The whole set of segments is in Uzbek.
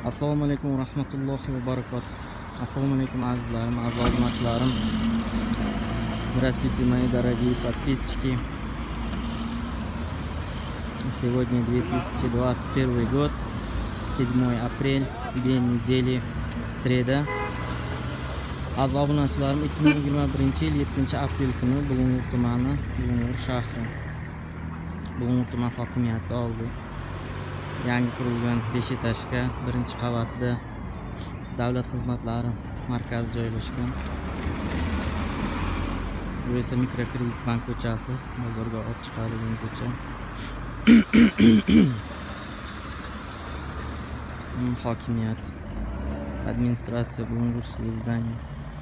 Assalomu alaykum va rahmatullohi va barakatuh. Assalomu alaykum azizlarim, aziz obunachilarim. Здравствуйте, мои дорогие подписчики. Сегодня 2021 год, 7 апрель, день недели, sreda. Aziz obunachilarim, 2021 yil 7-aprel kuni Bulung'ur tumani, Bulung'ur shahri, Bulung'ur tuman hokimiyati oldi. Yangi qurilgan 5 etajga 1-qavatda davlat xizmatlari markazi joylashgan. Bu esa mikrokredit bank ko'chasi, bozorga olib chiqarilgan ko'cha. Hokimiyat, administratsiya, Bulung'urskiy здание.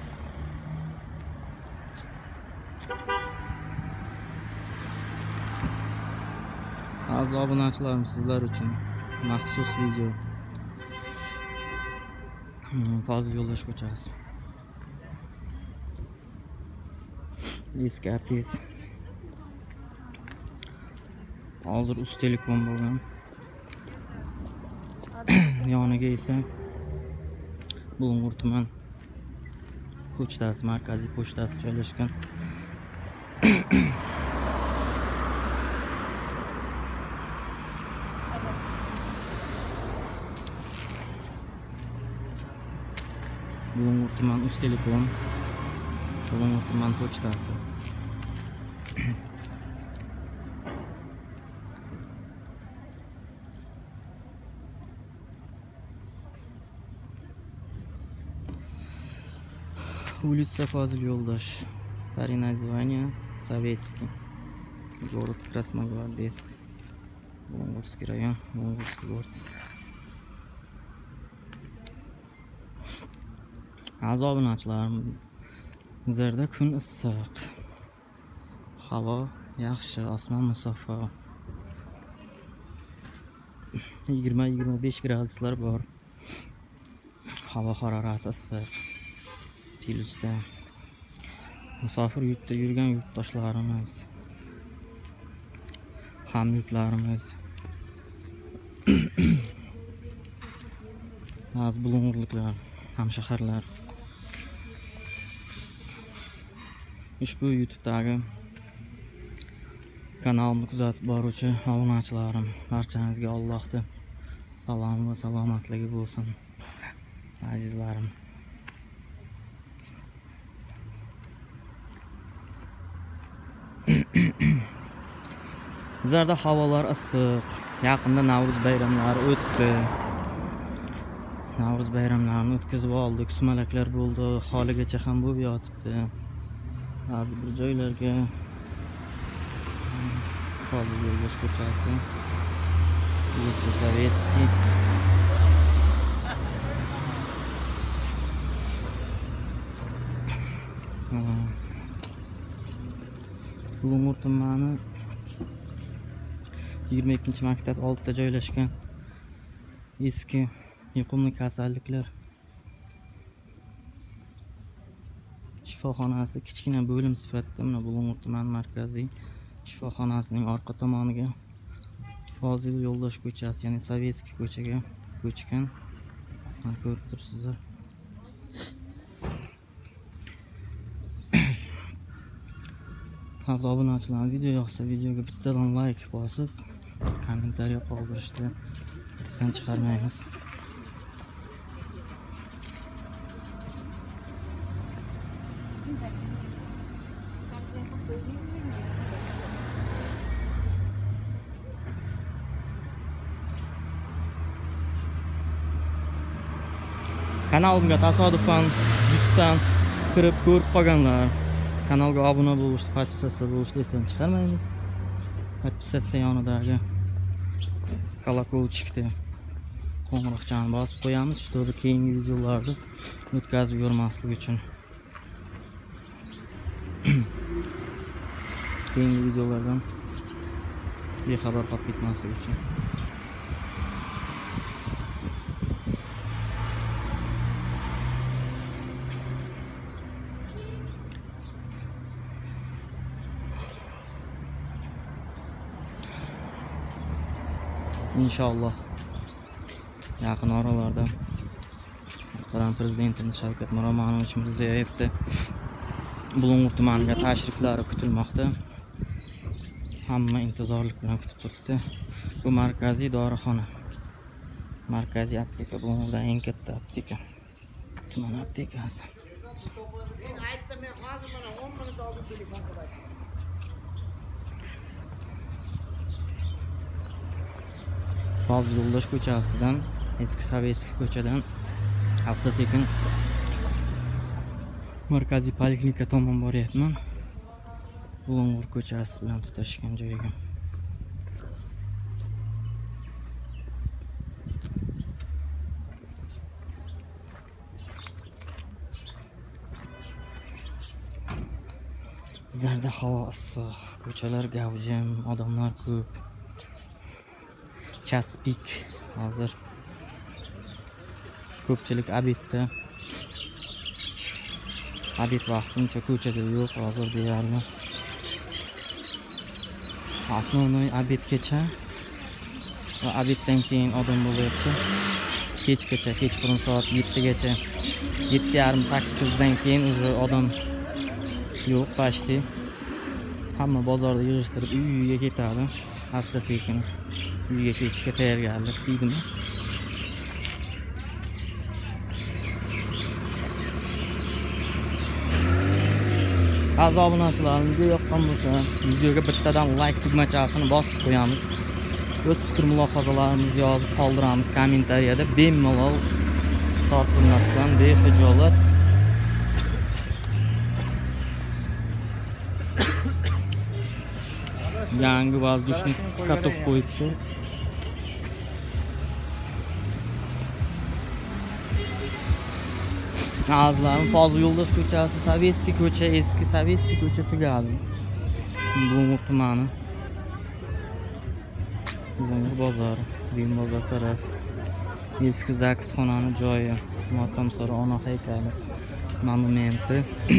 Aziz obunachilarim, sizlar uchun maxsus video. Fozil Yo'ldosh ko'chasi. Eski apis. Hozir Uztelekom bo'lgan. Yoniga esa Bulung'ur tuman pochtasi, markaziy pochtasi joylashgan. Bulung'ur tuman Uztelekom, Bulung'ur tuman pochtasi. Улица Fozil Yo'ldosh. Старое название Советский. Город Красногвардейск. Булung'urskiy район, Булung'urskiy город. Aziz obunachilarim, bizlarda kun issiq. Havo yaxshi, osmon musaffo. 20-25 graduslar bor. Havo harorati issiq. Plyusda. Musofir yurtda yurgan yurtdoshlarimiz, hamyurtlarimiz, aziz bulung'urliklar, hamshaharlar. Ushbu YouTube'dagi kanalimni kuzatib boruvchi obunachilarim, barchangizga Allohning salom va salomatligi bo'lsin. Azizlarim. Bizlarda havolar issiq. Yaqinda Navro'z bayramlari o'tdi. Navro'z bayramlarini o'tkazib oldik. Sumalaklar bo'ldi, holigacha ham bo'lib yotibdi. Ba'zi bir joylarga Fozil Yo'ldosh ko'chasi, Улица Советский. Bulung'ur tumani 22-maktab oldida joylashgan eski yuqumli kasalliklar shifoxonasi kichkina bo'lim sifatida mana Bulung'ur tuman markaziy shifoxonasining orqa tomoniga Fozil Yo'ldosh ko'chasi, ya'ni Sovetskiy ko'chaga ko'chgan. Mana ko'rib turibsizlar. Aziz obunachilar, video yoqsa videoga bittadan like bosib, kommentariya qoldirishni esdan chiqarmaymiz. Kanalimga tasodifan YouTube'dan kirib ko'rib qolganlar, kanalga obuna bo'lishni, podpisatsiya bo'lishni esdan chiqarmaymiz. Podpisatsiya yonidagi kolokolchikni qo'ng'iroqchani bosib qo'yamiz, чтобы keyingi videolarni o'tkazib yormaslik uchun. Keyingi videolardan bexabar qolib ketmaslik uchun. İnşallah yaqin oralarda Muhtaram Prezidentimiz Shavkat Miromonovich Mirziyoyevni Bulung'ur tumaniga tashriflari kutilmoqda. Hamma intizorlik bilan kutib turibdi. Bu markaziy dorixona. Markaziy apteka Bulung'urda eng katta apteka. Tuman aptekasi. Fozil Yo'ldosh ko'chasidan, eski Sovetskiy ko'chadan asta-sekin markaziy poliklinika tomon boryapman. Bulung'ur ko'chasi bilan tutashgan joyiga. Bizlarda havo issiq, ko'chalar gavjum, odamlar ko'p. Chas pik hozir ko'pchilik obedda. Obed vaqtincha ko'chada yo'q hozir deyarli. Asosiy obedgacha va obeddan keyin odam bo'lyapti. Kechgacha, kechqurun soat 7 gacha. 7:30-8dan keyin уже odam yo'q pashti. Hamma bozorda yig'ishtirib uyiga ketadi. Asta-sekin uyiga ketishga tayyorgarlik deydimi? Aziz obunachilarim, video yoqqan bo'lsa, videoga bittadan like tugmachasini bosib qo'yamiz. O'z fikr mulohazalarimizni yozib qoldiramiz kommentariyada. Bemalol tortinmasdan, bexijolat. Yangi vazdushni katok qo'yibdi. Azizlarim, Fozil Yo'ldosh ko'chasi, Sovetskiy ko'cha, eski Sovetskiy ko'cha tugadi. Bulung'ur tumani. Bulung'ur bozori, Buyum bozor taraf. Eski Zax xonani joyi, Motamsaro ona haykali, monumenti.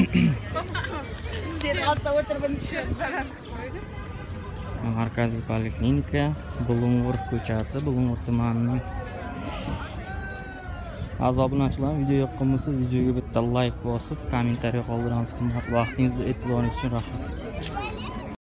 Markaziy poliklinika, Bulung'ur ko'chasi, Bulung'ur tumanining. Aziz obunachilar, video yoqqan bo'lsa, videoga bitta like bosib, kommentariy qoldiramiz. Qimmat vaqtingiz va e'tiboringiz uchun rahmat.